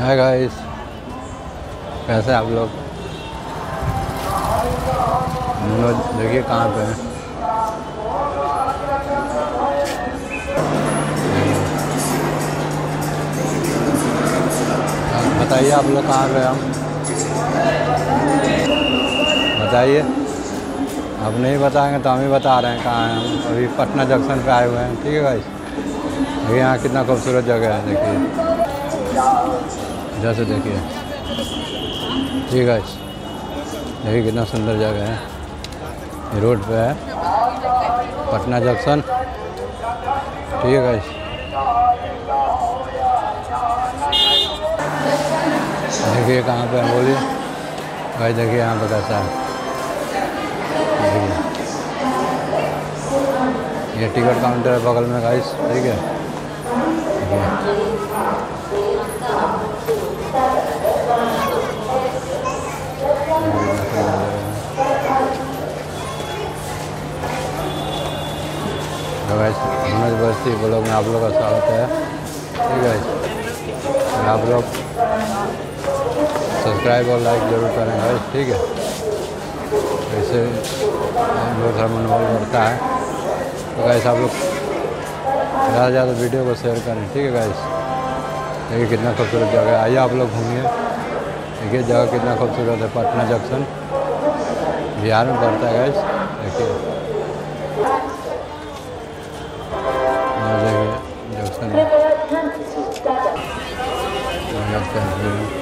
Hi guys, कैसे आप लोग? हम लोग देखिए कहाँ पे हैं। बताइए आप लोग कहाँ पे हैं? हम बताइए, आप नहीं बताएंगे तो हम ही बता रहे हैं कहाँ हैं हम। अभी पटना जंक्शन पे आए हुए हैं। ठीक है गाइस, अभी यहाँ कितना खूबसूरत जगह है, देखिए इधर से देखिए। ठीक है गाइस, देखिए कितना सुंदर जगह है। ये रोड पे है पटना जंक्शन। ठीक है गाइस, देखिए कहाँ पे है, बोलिए भाई। देखिए यहाँ पे कैसा है, देखिए ये टिकट काउंटर है बगल में गाइस। ठीक है, तो गाइस मनोज बस्ती ब्लॉग में आप लोग का स्वागत है। ठीक है, आप लोग सब्सक्राइब और लाइक ज़रूर करें गाइस। ठीक है, ऐसे बहुत सारा मनोबल बढ़ता है। तो गाइस आप लोग ज़्यादा से ज़्यादा वीडियो को शेयर करें। ठीक है गाइस, देखिए कितना खूबसूरत जगह है। आइए आप लोग घूमिए, देखिए जगह कितना खूबसूरत है। पटना जंक्शन बिहार में पड़ता है गाइस। देखिए जंक्शन